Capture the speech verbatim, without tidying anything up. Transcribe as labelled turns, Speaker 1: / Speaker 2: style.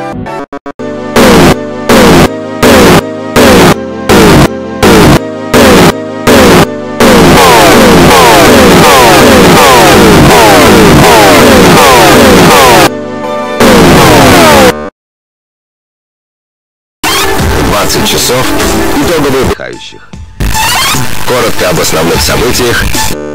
Speaker 1: двадцать часов итоговых отдыхающих. Коротко об основных событиях